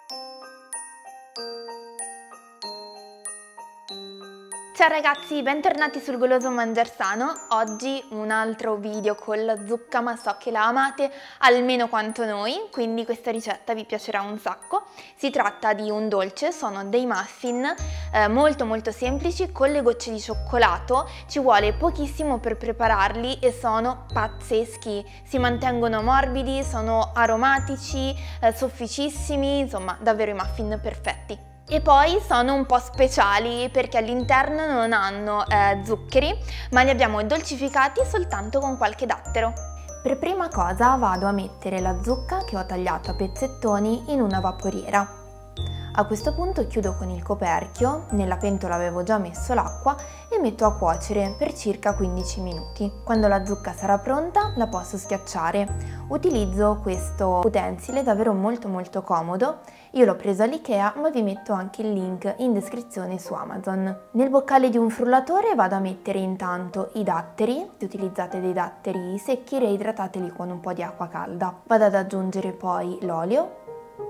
Ciao ragazzi, bentornati sul Goloso Mangiar Sano. Oggi un altro video con la zucca, ma so che la amate almeno quanto noi, quindi questa ricetta vi piacerà un sacco. Si tratta di un dolce, sono dei muffin molto semplici con le gocce di cioccolato. Ci vuole pochissimo per prepararli e sono pazzeschi, si mantengono morbidi, sono aromatici, sofficissimi, insomma davvero i muffin perfetti. E poi sono un po' speciali perché all'interno non hanno zuccheri, ma li abbiamo dolcificati soltanto con qualche dattero. Per prima cosa vado a mettere la zucca che ho tagliato a pezzettoni in una vaporiera. A questo punto chiudo con il coperchio, nella pentola avevo già messo l'acqua e metto a cuocere per circa 15 minuti. Quando la zucca sarà pronta la posso schiacciare. Utilizzo questo utensile davvero molto comodo. Io l'ho preso all'Ikea, ma vi metto anche il link in descrizione su Amazon. Nel boccale di un frullatore vado a mettere intanto i datteri. Se utilizzate dei datteri secchi, reidratateli con un po' di acqua calda. Vado ad aggiungere poi l'olio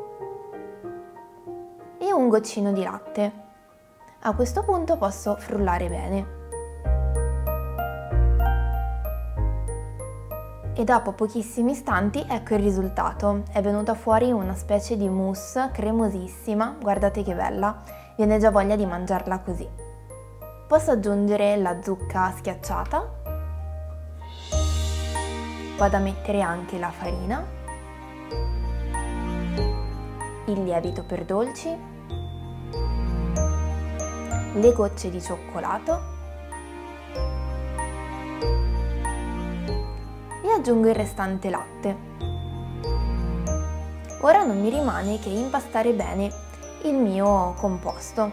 e un goccino di latte. A questo punto posso frullare bene. E dopo pochissimi istanti ecco il risultato. È venuta fuori una specie di mousse cremosissima, guardate che bella, viene già voglia di mangiarla così. Posso aggiungere la zucca schiacciata, vado a mettere anche la farina, il lievito per dolci, le gocce di cioccolato e aggiungo il restante latte. Ora non mi rimane che impastare bene il mio composto.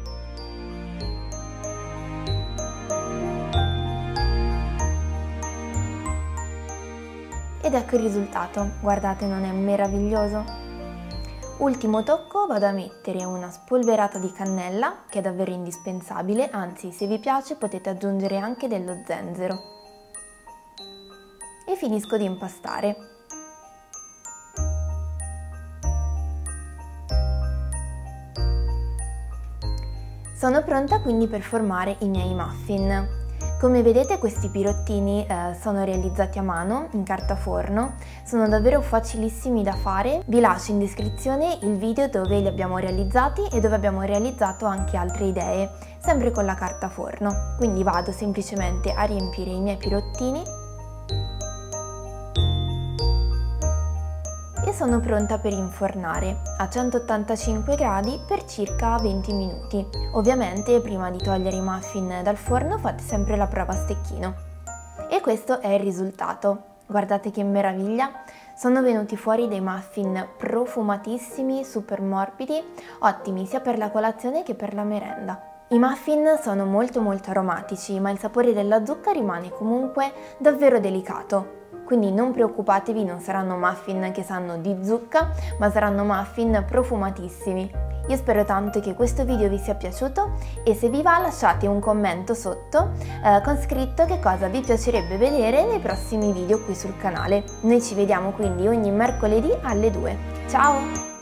Ed ecco il risultato, guardate, non è meraviglioso? Ultimo tocco, vado a mettere una spolverata di cannella, che è davvero indispensabile, anzi se vi piace potete aggiungere anche dello zenzero. E finisco di impastare. Sono pronta quindi per formare i miei muffin. Come vedete questi pirottini sono realizzati a mano in carta forno, sono davvero facilissimi da fare. Vi lascio in descrizione il video dove li abbiamo realizzati e dove abbiamo realizzato anche altre idee, sempre con la carta forno. Quindi vado semplicemente a riempire i miei pirottini e sono pronta per infornare a 185 gradi per circa 20 minuti. Ovviamente prima di togliere i muffin dal forno fate sempre la prova a stecchino. E questo è il risultato. Guardate che meraviglia! Sono venuti fuori dei muffin profumatissimi, super morbidi, ottimi sia per la colazione che per la merenda. I muffin sono molto aromatici, ma il sapore della zucca rimane comunque davvero delicato. Quindi non preoccupatevi, non saranno muffin che sanno di zucca, ma saranno muffin profumatissimi. Io spero tanto che questo video vi sia piaciuto e se vi va lasciate un commento sotto con scritto che cosa vi piacerebbe vedere nei prossimi video qui sul canale. Noi ci vediamo quindi ogni mercoledì alle 2. Ciao!